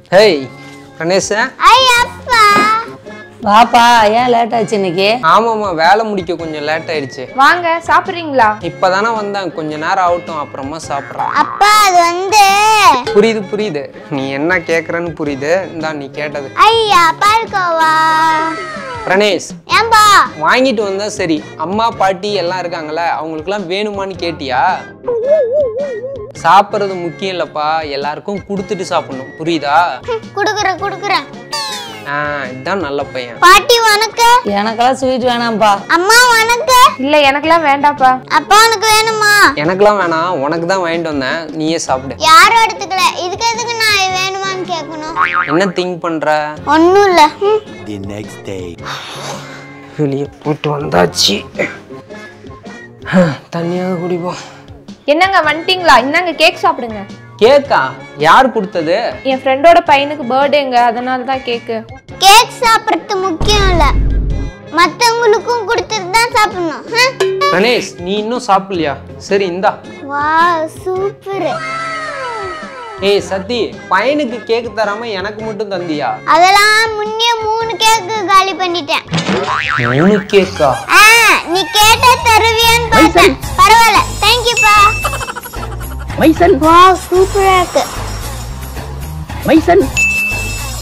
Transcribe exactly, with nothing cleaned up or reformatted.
Hey, Ganesh. Ay, appa. வாப்பா ஏன் late ஆச்சு இன்னைக்கு? ஆமாமா வேலை முடிக்க கொஞ்சம் லேட் ஆயிடுச்சு. வாங்க சாப்பிடுறீங்களா? இப்பதானே வந்தேன், கொஞ்ச நேரம் ஆகட்டும் அப்புறமா சாப்பிடுறேன். அப்பா அது வந்து புரியுது புரியுது. நீ என்ன கேக்குறன்னு புரியுது. இந்தா நீ கேட்டது. ஐயா பால்கோவா. பிரணேஷ். ஏம்பா? வாங்கிட்டு வந்தா சரி. அம்மா பாட்டி எல்லாம் இருக்காங்கல, அவங்களுக்குலாம் வேணுமான்னு கேட்டியா? சாப்பிடுறது முக்கியம் இல்லப்பா, எல்லாருக்கும் கொடுத்துட்டு சாப்பிடணும். புரியுதா? குடுக்குறேன் குடுக்குறேன். ஆ இதான் நல்ல பையன். பாட்டி வணக்கம். எனக்கெல்லாம் ஸ்வீட் வேணாம்ப்பா. அம்மா வணக்கம். இல்ல எனக்குலாம் வேண்டாப்பா. அப்பா உனக்கு வேணுமா? எனக்குலாம் வேணாம், உனக்கு தான் வாங்கிட்டு வந்தேன், நீயே சாப்பிடு. யாரும் எடுத்துக்கல, இதுக்கு எதுக்கு நான் வேணுமான்னு கேட்கணும்? என்ன திங்க் பண்ற? ஒண்ணும் இல்ல. The next day. வெளியே போட்டு வந்தாச்சு, தண்ணியாக குடிப்போம். என்னங்க வந்துட்டீங்களா? இந்தாங்க கேக் சாப்பிடுங்க. கேக்கா? யார் கொடுத்தது? என் ஃப்ரெண்டோட பையனுக்கு பர்த்டேங்க, அதனால தான் கேக்கு. கேக் சாப்பிடுறது முக்கியம் இல்ல, மத்தவங்களுக்கும் கொடுத்துட்டு தான் சாப்பிடணும். கணேஷ் நீ இன்னும் சாப்பிடலையா? சரி இந்தா. Wow super. ஏய் சத்தி, பையனுக்கு கேக் தராம எனக்கு மட்டும் தந்தியா? அதெல்லாம் முன்னே மூணு கேக் காலி பண்ணிட்டேன். மூணு கேக்கா? ஆ நீ கேட்ட தருவியான்னு பார்த்தேன். பரவாயில்லை, थैंक यू பா. மைசன் வாவ் சூப்பரா இருக்கு. மைசன்